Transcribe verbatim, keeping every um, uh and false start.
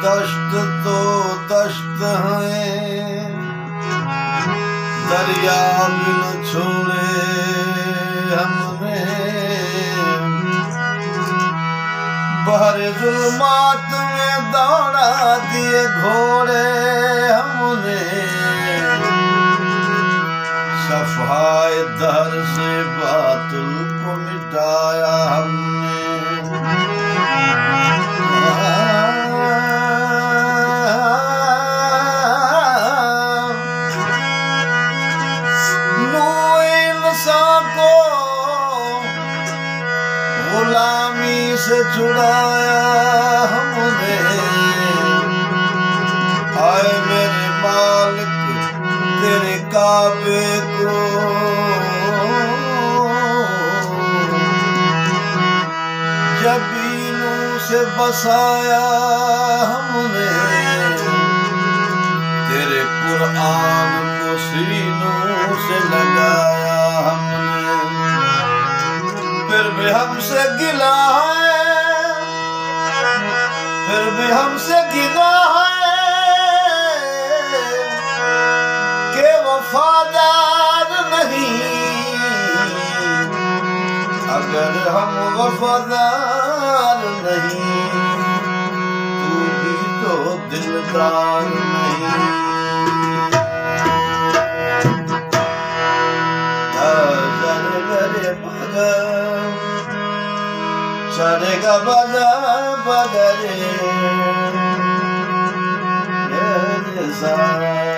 दश्त तो दश्त हैं, दरिया भी न छोड़े हमने, बहरे जुल्मात में दौड़ा दिए घोड़े हमने, सफाए दहर से बातिल को मिटाया हमने। गुलामी से छुड़ाया हमने, आए मेरे मालिक तेरे काबे को, जबीनों से बसाया हमने, तेरे कुरान को सीनों से लगाया हमने। फिर भी हमसे गिला है, फिर भी हमसे गिला है कि वफादार नहीं। अगर हम वफादार नहीं, तू भी तो दिलदार नहीं। चलेगा बजा बगरे